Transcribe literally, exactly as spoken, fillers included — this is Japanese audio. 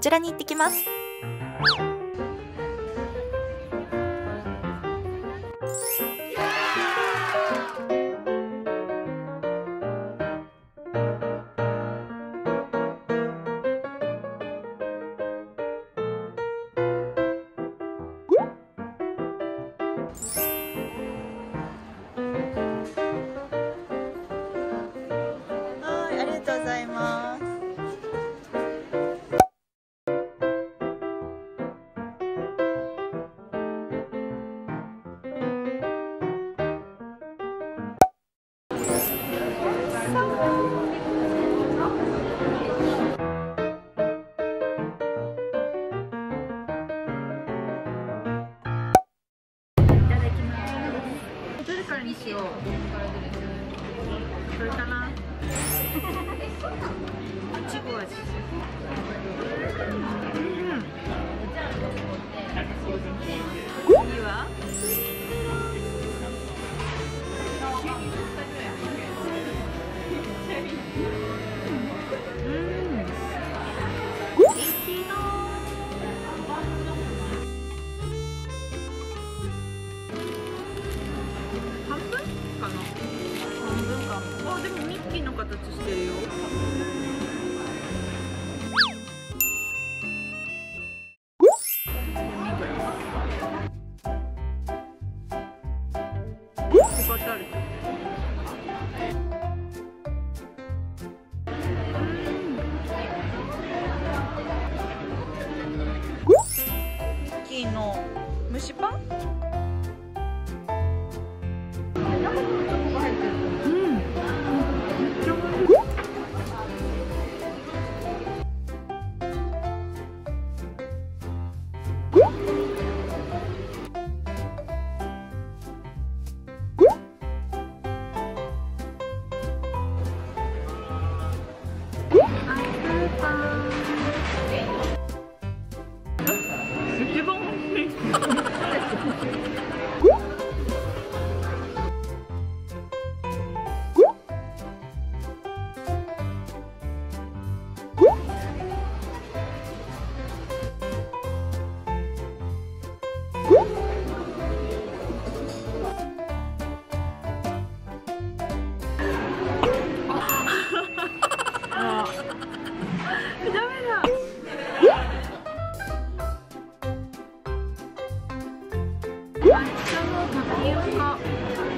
ちらに行ってきます。はい、ありがとうございます。 どれからにしよう。これかな。いちご味。うん。いいわ。うん。いちご。半分かな。半分かも。あ、でもミッキーの形してるよ。配ってある。ミッキーの蒸しパン。一番欲しい。ダメだ。抹茶のタピオカ。